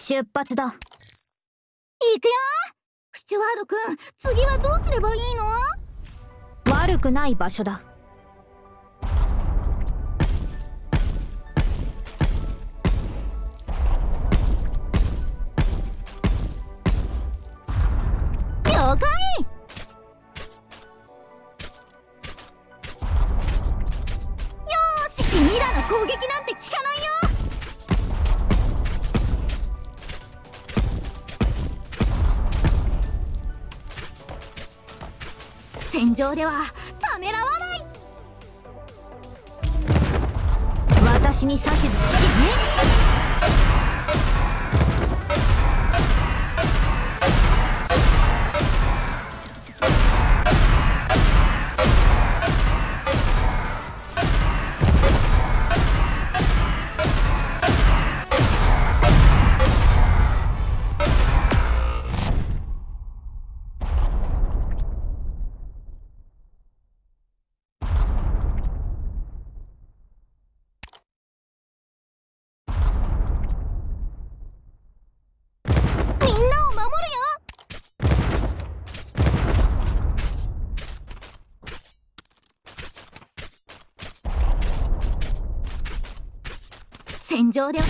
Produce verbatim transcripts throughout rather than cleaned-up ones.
出発だ。 行くよ。スチュワード君、次はどうすればいいの？ 悪くない場所だ。 了解。よーし、君らの攻撃なんて効かないよ。戦場ではためらわない。 私に指図しね。戦場では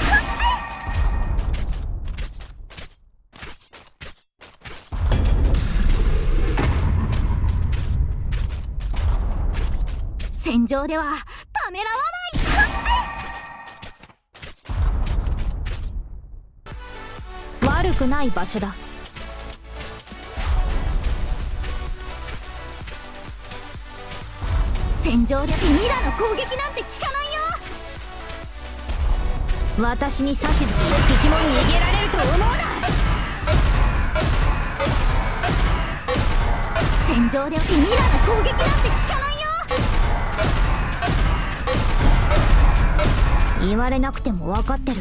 戦場ではためらわない。 悪くない場所だ。 戦場で君らの攻撃なんて効かないよ。 私に指図する敵も逃げられると思うな。 戦場で君らの攻撃なんて効かないよ。 言われなくても分かってる。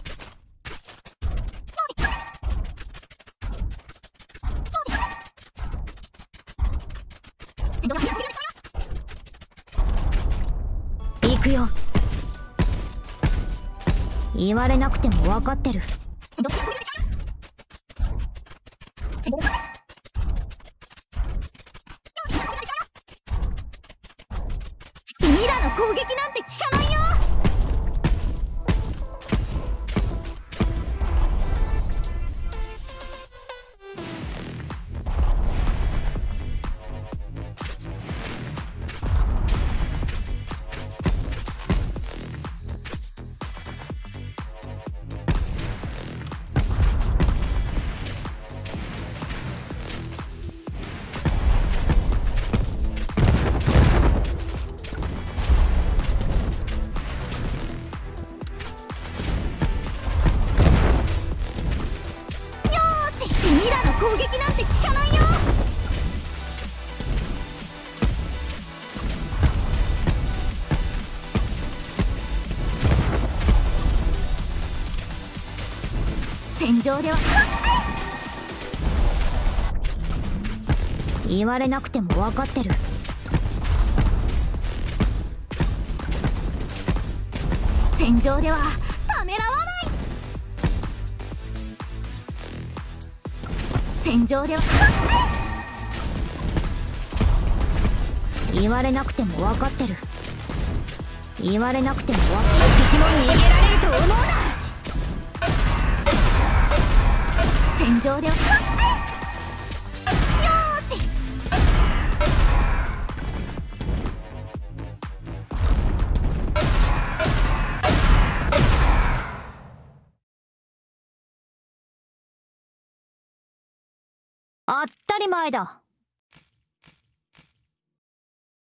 行くよ。言われなくても分かってる。 君らの攻撃なんて効かないよ。君らの攻撃なんて効かないよ。戦場では言われなくても分かってる。 戦場ではためらわない。戦場では言われなくても分かってる。言われなくても分かってる。敵も逃げられると思うな。 戦場ではよーし。 当たり前だ。